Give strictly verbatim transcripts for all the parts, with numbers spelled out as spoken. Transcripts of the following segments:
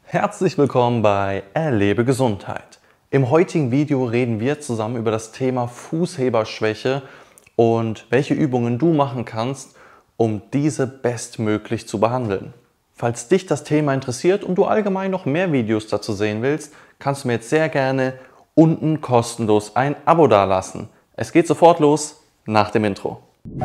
Herzlich willkommen bei Erlebe Gesundheit. Im heutigen Video reden wir zusammen über das Thema Fußheberschwäche und welche Übungen du machen kannst, um diese bestmöglich zu behandeln. Falls dich das Thema interessiert und du allgemein noch mehr Videos dazu sehen willst, kannst du mir jetzt sehr gerne unten kostenlos ein Abo dalassen. Es geht sofort los nach dem Intro.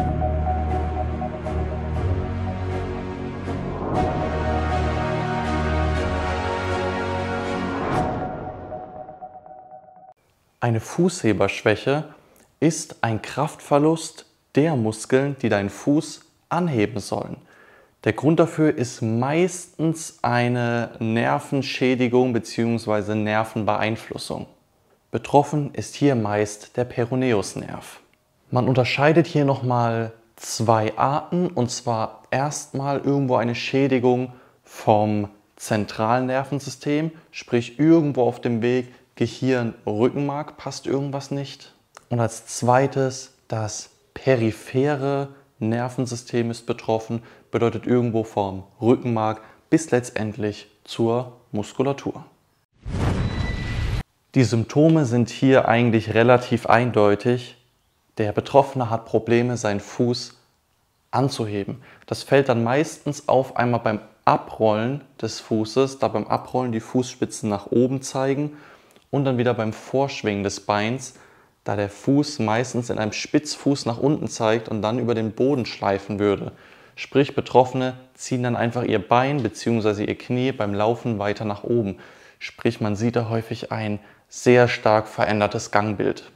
Eine Fußheberschwäche ist ein Kraftverlust der Muskeln, die deinen Fuß anheben sollen. Der Grund dafür ist meistens eine Nervenschädigung bzw. Nervenbeeinflussung. Betroffen ist hier meist der Peroneusnerv. Man unterscheidet hier nochmal zwei Arten, und zwar erstmal irgendwo eine Schädigung vom zentralen Nervensystem, sprich irgendwo auf dem Weg Gehirn, Rückenmark, passt irgendwas nicht. Und als zweites das periphere Nervensystem ist betroffen, bedeutet irgendwo vom Rückenmark bis letztendlich zur Muskulatur. Die Symptome sind hier eigentlich relativ eindeutig. Der Betroffene hat Probleme, seinen Fuß anzuheben. Das fällt dann meistens auf einmal beim Abrollen des Fußes, da beim Abrollen die Fußspitzen nach oben zeigen, und dann wieder beim Vorschwingen des Beins, da der Fuß meistens in einem Spitzfuß nach unten zeigt und dann über den Boden schleifen würde. Sprich, Betroffene ziehen dann einfach ihr Bein bzw. ihr Knie beim Laufen weiter nach oben. Sprich, man sieht da häufig ein sehr stark verändertes Gangbild.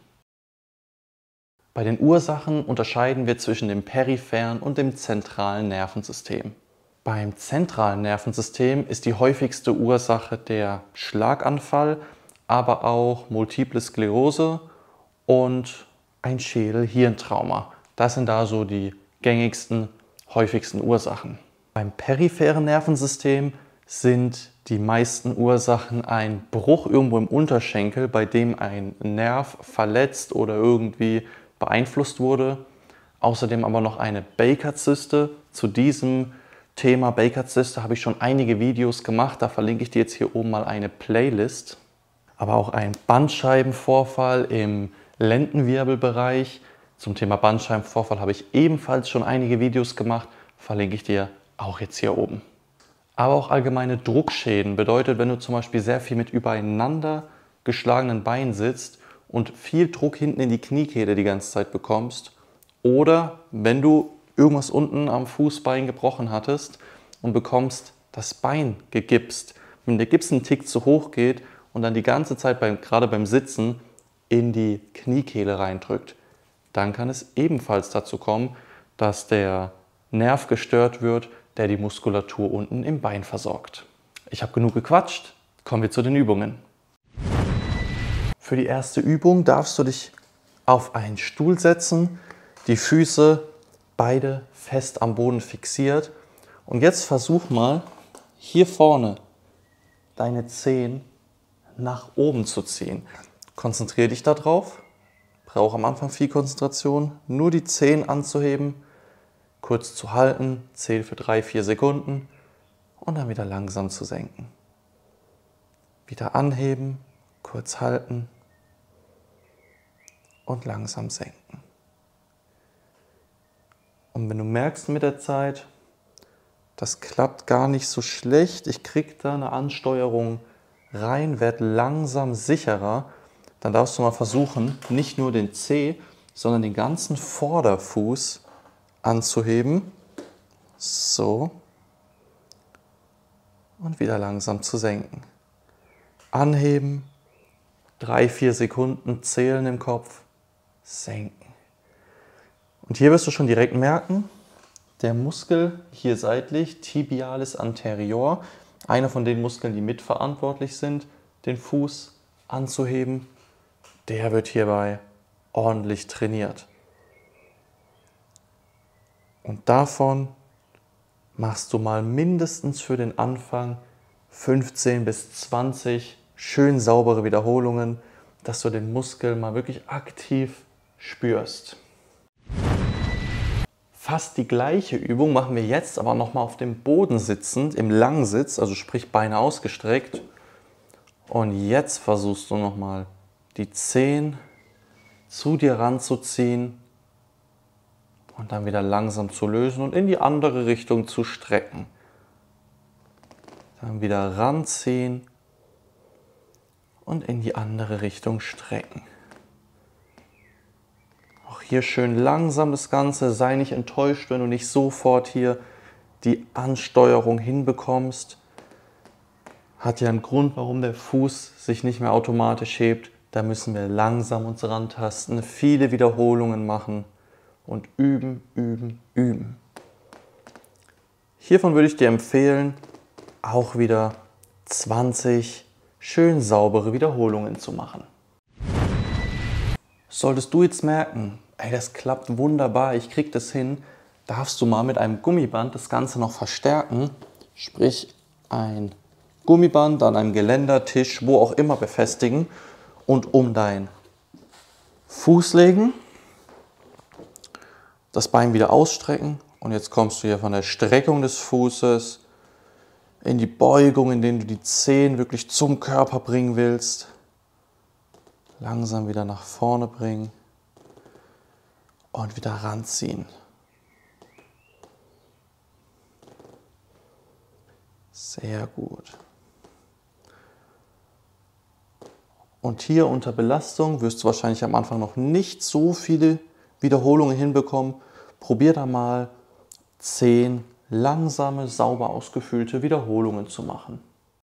Bei den Ursachen unterscheiden wir zwischen dem peripheren und dem zentralen Nervensystem. Beim zentralen Nervensystem ist die häufigste Ursache der Schlaganfall, aber auch Multiple Sklerose und ein Schädel-Hirntrauma. Das sind da so die gängigsten, häufigsten Ursachen. Beim peripheren Nervensystem sind die meisten Ursachen ein Bruch irgendwo im Unterschenkel, bei dem ein Nerv verletzt oder irgendwie beeinflusst wurde. Außerdem aber noch eine Baker-Zyste. Zu diesem Thema Baker-Zyste habe ich schon einige Videos gemacht, da verlinke ich dir jetzt hier oben mal eine Playlist. Aber auch ein Bandscheibenvorfall im Lendenwirbelbereich. Zum Thema Bandscheibenvorfall habe ich ebenfalls schon einige Videos gemacht, verlinke ich dir auch jetzt hier oben. Aber auch allgemeine Druckschäden bedeutet, wenn du zum Beispiel sehr viel mit übereinander geschlagenen Beinen sitzt und viel Druck hinten in die Kniekehle die ganze Zeit bekommst, oder wenn du irgendwas unten am Fußbein gebrochen hattest und bekommst das Bein gegipst, wenn der Gips einen Tick zu hoch geht und dann die ganze Zeit, beim, gerade beim Sitzen, in die Kniekehle reindrückt, dann kann es ebenfalls dazu kommen, dass der Nerv gestört wird, der die Muskulatur unten im Bein versorgt. Ich habe genug gequatscht, kommen wir zu den Übungen. Für die erste Übung darfst du dich auf einen Stuhl setzen, die Füße beide fest am Boden fixiert, und jetzt versuch mal hier vorne deine Zehen nach oben zu ziehen. Konzentriere dich darauf, brauche am Anfang viel Konzentration, nur die Zehen anzuheben, kurz zu halten, zähl für drei, vier Sekunden und dann wieder langsam zu senken. Wieder anheben, kurz halten und langsam senken. Und wenn du merkst mit der Zeit, das klappt gar nicht so schlecht, ich kriege da eine Ansteuerung rein, werd langsam sicherer, dann darfst du mal versuchen, nicht nur den Zeh, sondern den ganzen Vorderfuß anzuheben. So. Und wieder langsam zu senken. Anheben, drei, vier Sekunden zählen im Kopf, senken. Und hier wirst du schon direkt merken, der Muskel hier seitlich, Tibialis anterior, einer von den Muskeln, die mitverantwortlich sind, den Fuß anzuheben, der wird hierbei ordentlich trainiert. Und davon machst du mal mindestens für den Anfang fünfzehn bis zwanzig schön saubere Wiederholungen, dass du den Muskel mal wirklich aktiv spürst. Fast die gleiche Übung machen wir jetzt aber nochmal auf dem Boden sitzend, im Langsitz, also sprich Beine ausgestreckt. Und jetzt versuchst du nochmal die Zehen zu dir ranzuziehen und dann wieder langsam zu lösen und in die andere Richtung zu strecken. Dann wieder ranziehen und in die andere Richtung strecken. Auch hier schön langsam das Ganze, sei nicht enttäuscht, wenn du nicht sofort hier die Ansteuerung hinbekommst. Hat ja einen Grund, warum der Fuß sich nicht mehr automatisch hebt. Da müssen wir langsam uns rantasten, viele Wiederholungen machen und üben, üben, üben. Hiervon würde ich dir empfehlen, auch wieder zwanzig schön saubere Wiederholungen zu machen. Solltest du jetzt merken, ey, das klappt wunderbar, ich krieg das hin, darfst du mal mit einem Gummiband das Ganze noch verstärken. Sprich, ein Gummiband an einem Geländer, Tisch, wo auch immer befestigen und um deinen Fuß legen, das Bein wieder ausstrecken und jetzt kommst du hier von der Streckung des Fußes in die Beugung, in der du die Zehen wirklich zum Körper bringen willst. Langsam wieder nach vorne bringen und wieder ranziehen. Sehr gut. Und hier unter Belastung wirst du wahrscheinlich am Anfang noch nicht so viele Wiederholungen hinbekommen. Probier da mal zehn langsame, sauber ausgefüllte Wiederholungen zu machen.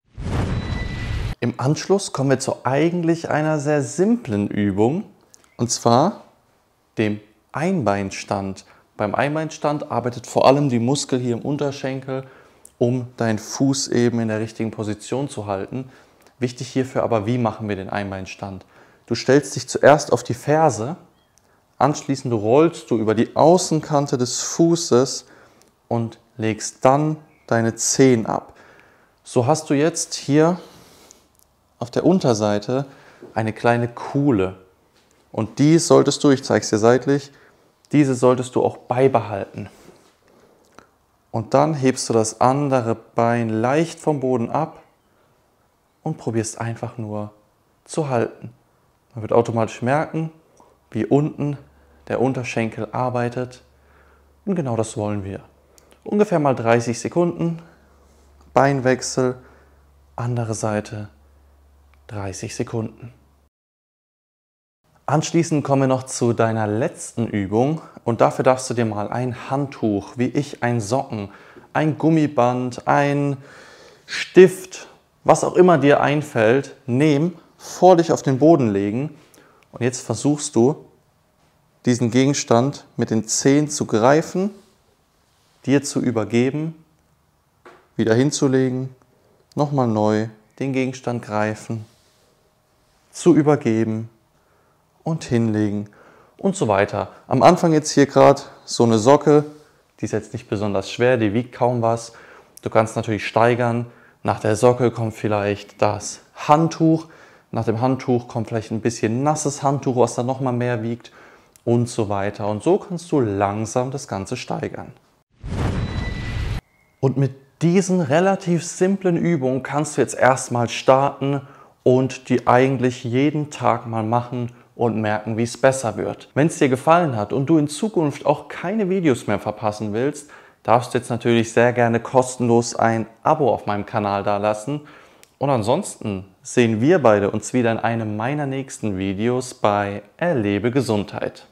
Im Anschluss kommen wir zu eigentlich einer sehr simplen Übung, und zwar dem Einbeinstand. Beim Einbeinstand arbeitet vor allem die Muskel hier im Unterschenkel, um deinen Fuß eben in der richtigen Position zu halten. Wichtig hierfür aber, wie machen wir den Einbeinstand? Du stellst dich zuerst auf die Ferse, anschließend rollst du über die Außenkante des Fußes und legst dann deine Zehen ab. So hast du jetzt hier auf der Unterseite eine kleine Kuhle. Und die solltest du, ich zeige es dir seitlich, diese solltest du auch beibehalten. Und dann hebst du das andere Bein leicht vom Boden ab und probierst einfach nur zu halten. Man wird automatisch merken, wie unten der Unterschenkel arbeitet. Und genau das wollen wir. Ungefähr mal dreißig Sekunden, Beinwechsel, andere Seite, dreißig Sekunden. Anschließend kommen wir noch zu deiner letzten Übung und dafür darfst du dir mal ein Handtuch, wie ich ein Socken, ein Gummiband, ein Stift, was auch immer dir einfällt, nehmen, vor dich auf den Boden legen und jetzt versuchst du, diesen Gegenstand mit den Zehen zu greifen, dir zu übergeben, wieder hinzulegen, nochmal neu den Gegenstand greifen, zu übergeben und hinlegen und so weiter. Am Anfang jetzt hier gerade so eine Socke, die ist jetzt nicht besonders schwer, die wiegt kaum was. Du kannst natürlich steigern. Nach der Socke kommt vielleicht das Handtuch. Nach dem Handtuch kommt vielleicht ein bisschen nasses Handtuch, was dann nochmal mehr wiegt und so weiter. Und so kannst du langsam das Ganze steigern. Und mit diesen relativ simplen Übungen kannst du jetzt erstmal starten und die eigentlich jeden Tag mal machen und merken, wie es besser wird. Wenn es dir gefallen hat und du in Zukunft auch keine Videos mehr verpassen willst, darfst du jetzt natürlich sehr gerne kostenlos ein Abo auf meinem Kanal dalassen. Und ansonsten sehen wir beide uns wieder in einem meiner nächsten Videos bei Erlebe Gesundheit.